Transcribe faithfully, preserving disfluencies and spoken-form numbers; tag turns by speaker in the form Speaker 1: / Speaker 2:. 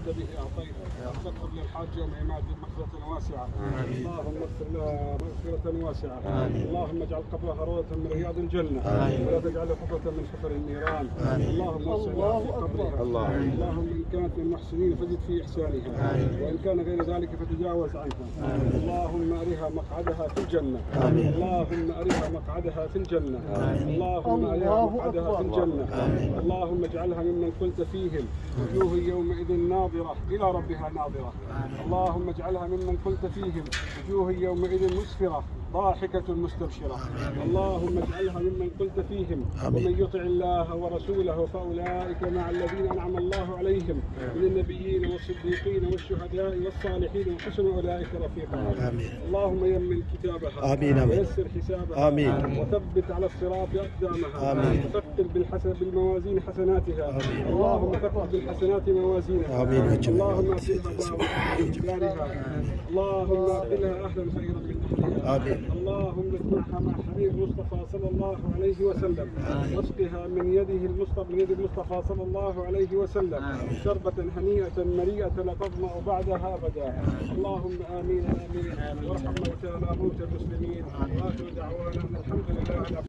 Speaker 1: سئلت به اعطيت، فاغفر للحاج يوم عماد مغفرة واسعة. اللهم اغفر لها مغفرة واسعة. اللهم اجعل قبرها روضة من رياض الجنة، ولا تجعله حفرة من حفر النيران. اللهم وسع لها في قبرها. اللهم ان كانت من المحسنين فزد في احسانها، وان كان غير ذلك فتجاوز عنها. اللهم ارها مقعدها في الجنة. اللهم ارها مقعدها في الجنة. اللهم ارها مقعدها في الجنة. اللهم اجعلها ممن قلت فيهم وجوه يومئذ ناظرة إلى ربها ناظرة. اللهم اجعلها ممن قلت فيهم وجوه يومئذ مسفرة ضاحكة مستبشرة. اللهم اجعلها ممن قلت فيهم ومن يطع الله ورسوله فأولئك مع الذين أنعم الله عليهم من النبيين والصديقين والشهداء والصالحين وحسن أولئك رفيقا. اللهم يمن كتابها ويسر حسابها وثبت على الصراط أقدامها وثقل بالحسن بالموازين حسناتها. اللهم ثقل بالحسنات موازينها. اللهم أسلها اللهم أقلها أهلا خيرا من أهلها. اللهم اجمعها مع حبيب المصطفى صلى الله عليه وسلم، واسقها من يده المصطفى من يد المصطفى صلى الله عليه وسلم شربة هنيئة مريئة لا تظمأ بعدها أبدا. اللهم آمين آمين. وارحم موتانا موتى المسلمين. وآخر دعوانا الحمد لله.